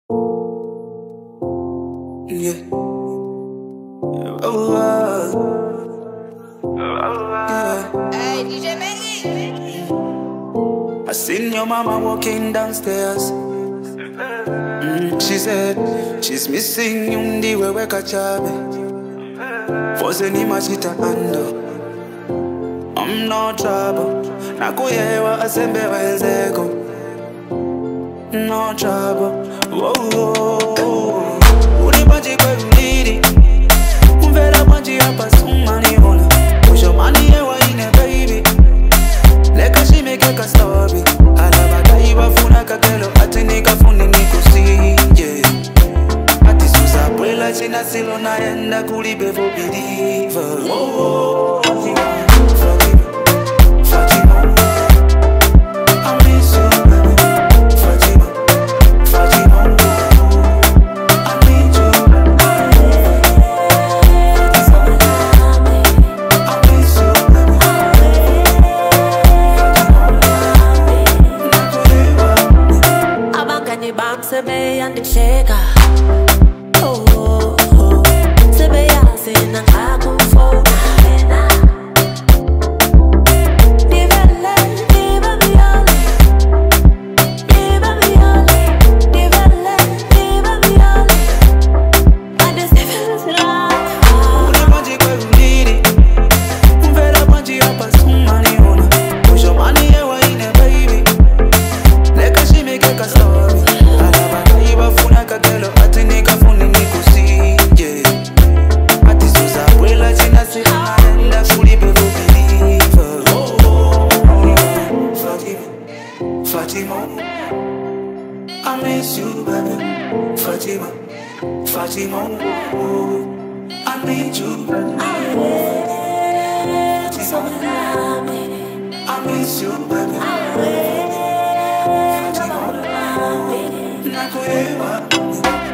Yeah. Oh, yeah. Hey, DJ Maggie. I seen your mama walking downstairs. She said she's missing you ndiwe weka chabe. Fose ni machita ando. I'm no trouble. Nakuyewa asembe wenzeko. No trouble. Whoa. Ulibanji kwe uliri. Umvela banji hapa sumani ona. Usho mani yewa ine baby. Leka shimeke ka story. Alabaka iwafuna kakelo ati nikafuni nikusinje. Ati suza pwela china silo naenda kulibe for believer. Whoa. Fatima, I miss you, baby. Fatima, I need you. I miss you, baby. Abangani bam sebe yandicheka. Sebe yazi nangakufona. Fatima, I miss you, baby. Fatima, I need you, baby. I miss you, baby. Fatima, nakuyewa.